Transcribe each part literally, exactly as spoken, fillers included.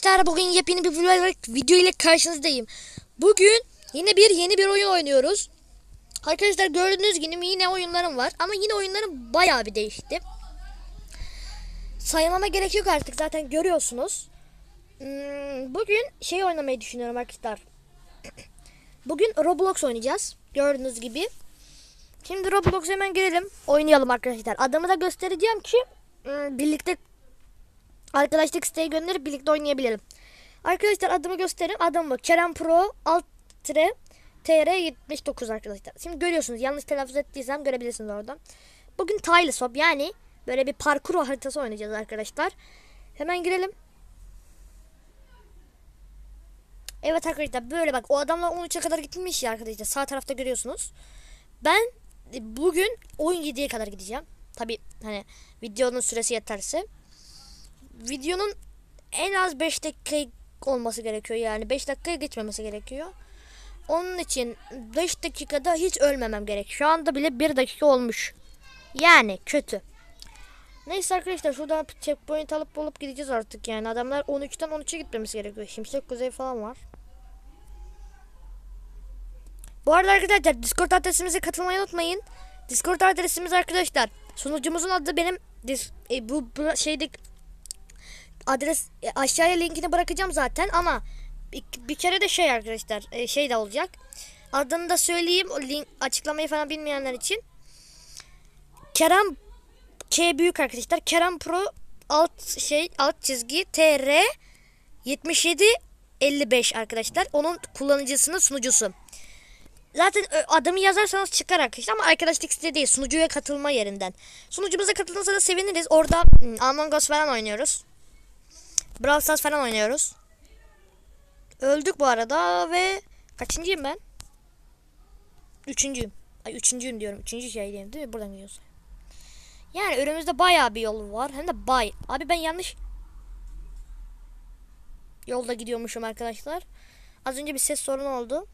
arkadaşlar, bugün yepyeni bir video ile karşınızdayım. Bugün yine bir yeni bir oyun oynuyoruz. Arkadaşlar gördüğünüz gibi yine oyunlarım var ama yine oyunlarım bayağı bir değişti. Saymama gerek yok artık, zaten görüyorsunuz. Hmm, bugün şey oynamayı düşünüyorum arkadaşlar. Bugün Roblox oynayacağız gördüğünüz gibi. Şimdi Roblox'a hemen girelim, oynayalım arkadaşlar. Adamı da göstereceğim ki hmm, birlikte arkadaşlık isteği gönderip birlikte oynayabilelim. Arkadaşlar adımı göstereyim. Adım bu. Kerem Pro alt tire T R yetmiş dokuz arkadaşlar. Şimdi görüyorsunuz, yanlış telaffuz ettiysem görebilirsiniz oradan. Bugün Tile Swap, yani böyle bir parkur haritası oynayacağız arkadaşlar. Hemen girelim. Evet arkadaşlar, böyle bak, o adamlar on üçe kadar gitmiş ya arkadaşlar, sağ tarafta görüyorsunuz. Ben bugün on yediye kadar gideceğim. Tabi hani videonun süresi yeterse. Videonun en az beş dakika olması gerekiyor, yani beş dakikaya geçmemesi gerekiyor. Onun için beş dakikada hiç ölmemem gerek. Şu anda bile bir dakika olmuş. Yani kötü. Neyse arkadaşlar, şuradan checkpoint alıp alıp gideceğiz artık yani. Adamlar on üçten on üçe gitmemesi gerekiyor. Şimşek Kuzey falan var. Bu arada arkadaşlar, Discord adresimize katılmayı unutmayın. Discord adresimiz arkadaşlar, sunucumuzun adı benim e, bu, bu şeyde adres e, aşağıya linkini bırakacağım zaten, ama bir, bir kere de şey arkadaşlar, e, şey de olacak. Adını da söyleyeyim, o link açıklamayı falan bilmeyenler için. Kerem K büyük arkadaşlar. Kerem Pro alt şey alt çizgi T R yetmiş yedi elli beş arkadaşlar. Onun kullanıcısının sunucusu. Zaten adımı yazarsanız çıkar arkadaşlar, ama arkadaşlık isteği değil, sunucuya katılma yerinden. Sunucumuza katılırsanız seviniriz. Orada Among Us falan oynuyoruz. Brawl Stars falan oynuyoruz. Öldük bu arada ve kaçıncıyım ben? Üçüncüyüm. Ay üçüncüyüm diyorum. Üçüncü şeydeyim değil mi? Buradan gidiyoruz. Yani önümüzde bayağı bir yol var. Hem de bay. Abi ben yanlış yolda gidiyormuşum arkadaşlar. Az önce bir ses sorunu oldu.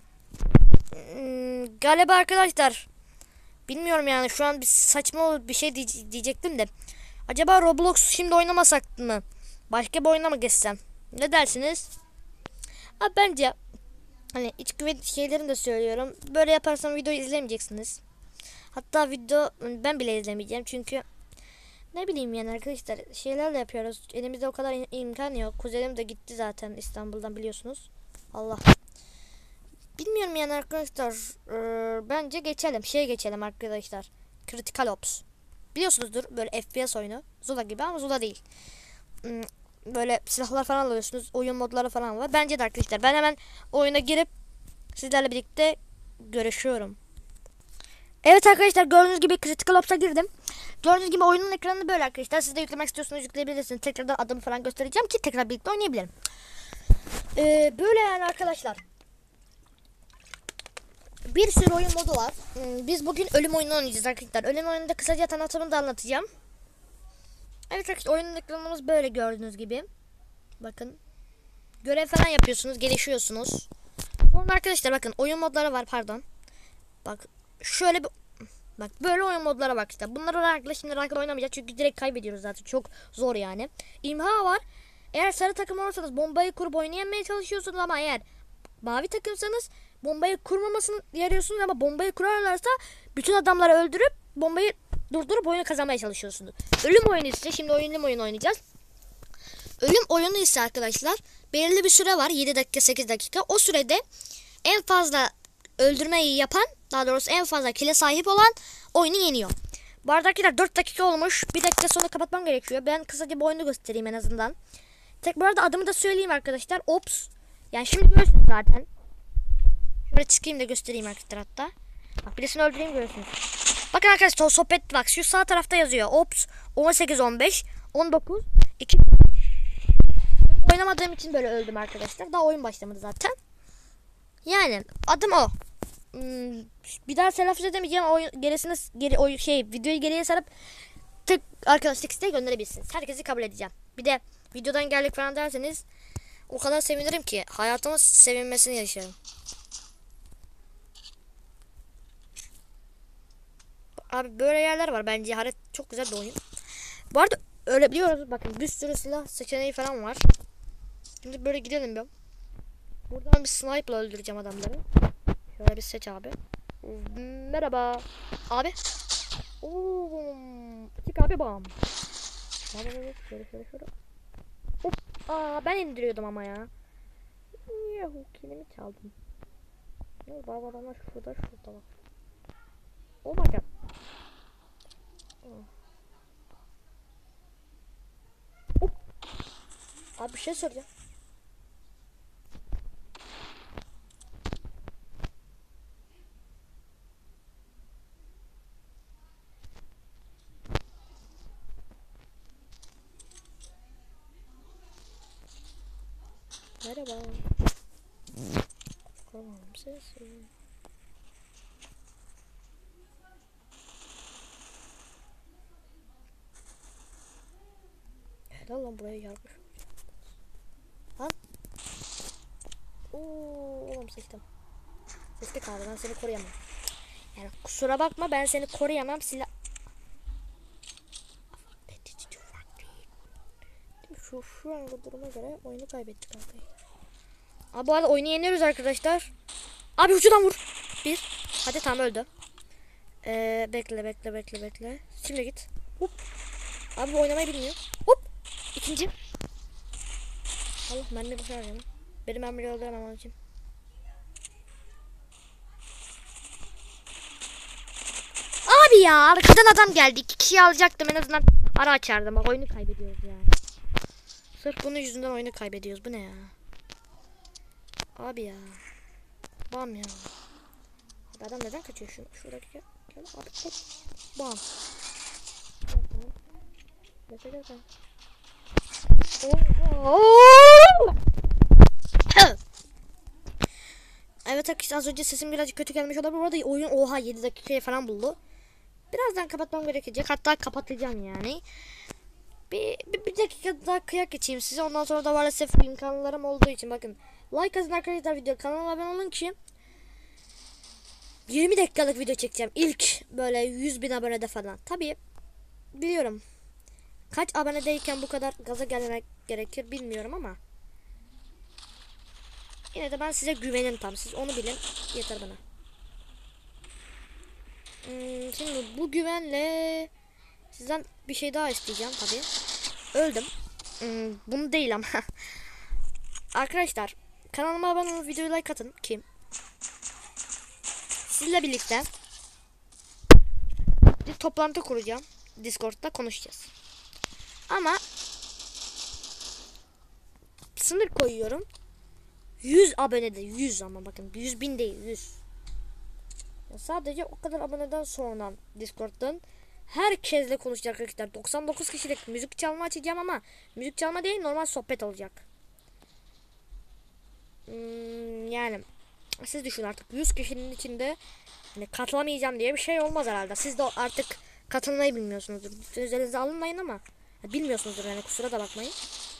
Hmm, galiba arkadaşlar, bilmiyorum yani, şu an bir saçma bir şey diyecektim de. Acaba Roblox şimdi oynamasak mı? Başka bir oyuna mı geçsem? Ne dersiniz? Abi bence hani iç güven şeylerini de söylüyorum. Böyle yaparsam videoyu izlemeyeceksiniz. Hatta video ben bile izlemeyeceğim, çünkü ne bileyim yani arkadaşlar, şeylerle yapıyoruz. Elimizde o kadar imkan yok. Kuzenim de gitti zaten İstanbul'dan, biliyorsunuz. Allah. Bilmiyorum yani arkadaşlar. Ee, bence geçelim. Şeye geçelim arkadaşlar. Critical Ops. Biliyorsunuzdur, böyle F P S oyunu. Zula gibi ama Zula değil. Hmm, böyle silahlar falan alıyorsunuz. Oyun modları falan var. Bence de arkadaşlar, ben hemen oyuna girip sizlerle birlikte görüşüyorum. Evet arkadaşlar, gördüğünüz gibi Critical Ops'a girdim. Gördüğünüz gibi oyunun ekranı böyle arkadaşlar. Siz de yüklemek istiyorsanız yükleyebilirsiniz. Tekrardan adımı falan göstereceğim ki tekrar birlikte oynayabilirim. Ee, böyle yani arkadaşlar. Bir sürü oyun modu var. Biz bugün ölüm oyunu oynayacağız arkadaşlar. Ölüm oyununda kısaca tanıtımını da anlatacağım. Evet arkadaşlar, oyunun ekranımız böyle gördüğünüz gibi. Bakın. Görev falan yapıyorsunuz, gelişiyorsunuz. Sonra arkadaşlar bakın, oyun modları var, pardon. Bak şöyle bir, bak böyle oyun modlara bak işte. Bunları rankla şimdi rankla oynamayacağız, çünkü direkt kaybediyoruz zaten. Çok zor yani. İmha var. Eğer sarı takım olursanız bombayı kurup oynayamaya çalışıyorsunuz, ama eğer mavi takımsanız bombayı kurmamasını yarıyorsunuz, ama bombayı kurarlarsa bütün adamları öldürüp bombayı durdurup oyunu kazanmaya çalışıyorsunuz. Ölüm oyunu ise, şimdi ölüm oyunu oynayacağız. Ölüm oyunu ise arkadaşlar, belirli bir süre var, yedi dakika sekiz dakika. O sürede en fazla öldürmeyi yapan, daha doğrusu en fazla kile sahip olan oyunu yeniyor. Bu arada arkadaşlar dört dakika olmuş. bir dakika sonra kapatmam gerekiyor. Ben kısaca bu oyunu göstereyim en azından. Tek bu arada adımı da söyleyeyim arkadaşlar. Ops. Yani şimdi görüyorsunuz zaten. Şöyle çıkayım da göstereyim arkadaşlar hatta. Bak, birisini öldüreyim, görüyorsunuz. Bakın arkadaşlar, sohbet bak, şu sağ tarafta yazıyor. Ops on sekiz on beş on dokuz iki. Oynamadığım için böyle öldüm arkadaşlar. Daha oyun başlamadı zaten. Yani adım o. Hmm, bir daha telaffuz edemeyeceğim. Oyun gerisini geri o şey videoyu geriye sarıp tık arkadaşlık isteği gönderebilirsiniz. Herkesi kabul edeceğim. Bir de videodan geldik falan derseniz o kadar sevinirim ki hayatımın sevinmesini yaşarım. Abi böyle yerler var, bence harita çok güzel bir oyun. Bu arada öyle biliyoruz, bakın bir sürü silah seçeneği falan var. Şimdi böyle gidelim bir. Buradan bir sniper'la öldüreceğim adamları. Şöyle bir seç abi. Merhaba. Abi. Oo, çık abi bam. Şöyle şöyle şöyle şöyle. Hop. Aa, ben indiriyordum ama ya. Yahu kilimi çaldım. Ne bazı adamlar şurada şurada bak. Oh my god. Oh. Hop. Abi bir şey soracağım. Merhaba. Tamam sesi. Helal lan buraya yarmış. Lan. Oo, oğlum seçtim. Seçtik abi, ben seni koruyamam. Yani kusura bakma, ben seni koruyamam. Silah. Şu şu anda duruma göre oyunu kaybettik abi. Abi bu arada oyunu yeniyoruz arkadaşlar. Abi ucudan vur. Bir. Hadi tamam öldü. Ee, bekle bekle bekle bekle. Şimdi git. Hop. Abi bu oynamayı bilmiyor. Hop. İkinci. Allah mermi bu kadar canım. Benim mermiyi öldüremem onun için. Abi ya arkadan adam geldi. İki kişiyi alacaktım, en azından ara açardım. Bak oyunu kaybediyoruz ya. Sırf bunun yüzünden oyunu kaybediyoruz. Bu ne ya? Abi ya. Bam ya. Abi adam neden kaçıyor şu? Şuradaki gel. Gel abi hop. Bam. Gel gel gel. Evet arkadaşlar, az önce sesim birazcık kötü gelmiş olabilir. Bu arada oyun oha yedi dakikaya falan buldu. Birazdan kapatmam gerekecek. Hatta kapatacağım yani. Bir, bir, bir dakika daha kıyak geçeyim size. Ondan sonra da maalesef imkanlarım olduğu için bakın. Like atın arkadaşlar, video kanalıma abone olun ki yirmi dakikalık video çekeceğim. İlk böyle yüz bin abonede falan. Tabii biliyorum. Kaç abonedeyken bu kadar gaza gelmek gerekir bilmiyorum ama yine de ben size güvenim tam. Siz onu bilin. Yeter bana. Hmm, şimdi bu güvenle sizden bir şey daha isteyeceğim tabii. Öldüm. Hmm, bunu değil ama. Arkadaşlar kanalıma abone olun, videoyu like atın ki sizle birlikte bir toplantı kuracağım. Discord'da konuşacağız. Ama sınır koyuyorum. yüz abonede, yüz ama bakın yüz bin değil, yüz. Ya sadece o kadar aboneden sonra Discord'dan herkesle konuşacak arkadaşlar. doksan dokuz kişilik müzik çalma açacağım ama müzik çalma değil, normal sohbet olacak. Hmm, yani siz düşün artık, yüz kişinin içinde hani katılamayacağım diye bir şey olmaz herhalde. Siz de artık katılmayı bilmiyorsunuzdur. Üzerinize alınmayın ama bilmiyorsunuzdur yani, kusura da bakmayın.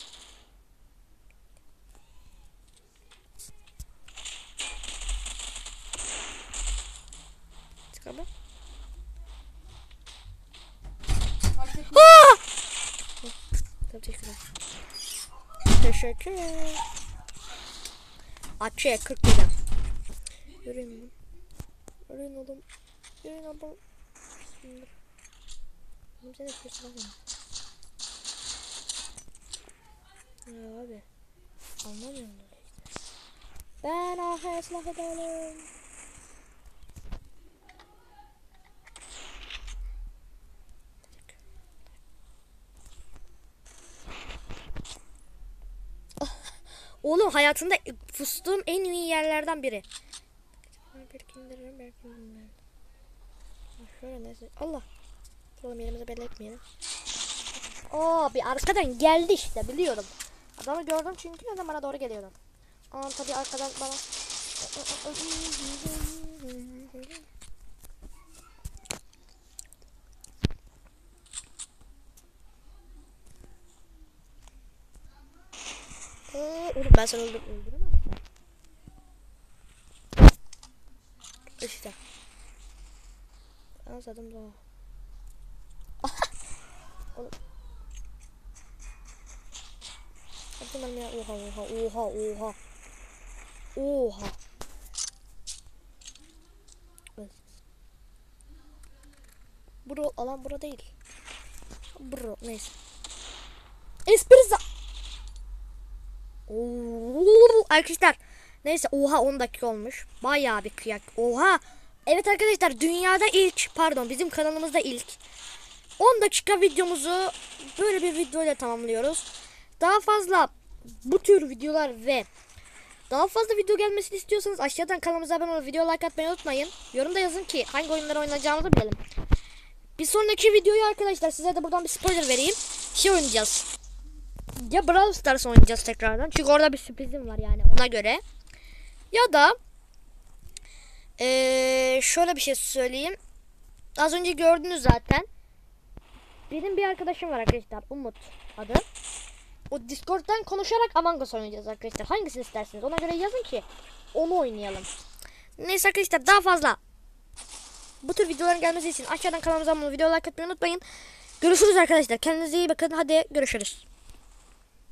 Çık abi. Aa! Teşekkürler. Teşekkürler. Açıya kırk lira. Yürüyün. Yürüyün oğlum. Yürüyün oğlum. Benim seni kırsana. Ya abi. Anlamıyorum böyle işte. Ben ahı ıslah edelim. Oğlum hayatımda fıstığım en iyi yerlerden biri. Şöyle neyse. Allah. Oğlum yerimizi belli etmeyelim. Aa, bir arkadan geldi işte, biliyorum. Adamı gördüm çünkü adam bana doğru geliyordu. Aa tabii arkadan bana. Ee, oğlum ben seni öldür öldüremem. İşte. Anladım da. Oğlum. attım ben ya. Oha oha oha oha. Oha. Bro alan bura değil. Bro neyse. Esprisa. Oo, arkadaşlar. Neyse oha on dakika olmuş. Bayağı bir kıyak. Oha. Evet arkadaşlar dünyada ilk pardon bizim kanalımızda ilk on dakika videomuzu böyle bir videoyla tamamlıyoruz. Daha fazla bu tür videolar ve daha fazla video gelmesini istiyorsanız aşağıdan kanalımıza abone olup video like atmayı unutmayın. Yorumda yazın ki hangi oyunları oynayacağımızı bilelim. Bir sonraki videoyu arkadaşlar size de buradan bir spoiler vereyim. Şey oynayacağız. Ya Brawl Stars oynayacağız tekrardan. Çünkü orada bir sürprizim var yani ona göre. Ya da ee, şöyle bir şey söyleyeyim. Az önce gördünüz zaten. Benim bir arkadaşım var arkadaşlar. Umut adı. O Discord'dan konuşarak Among Us oynayacağız arkadaşlar. Hangisini isterseniz ona göre yazın ki onu oynayalım. Neyse arkadaşlar daha fazla bu tür videoların gelmesi için aşağıdan kanalımıza abone olup video like atmayı unutmayın. Görüşürüz arkadaşlar. Kendinize iyi bakın. Hadi görüşürüz.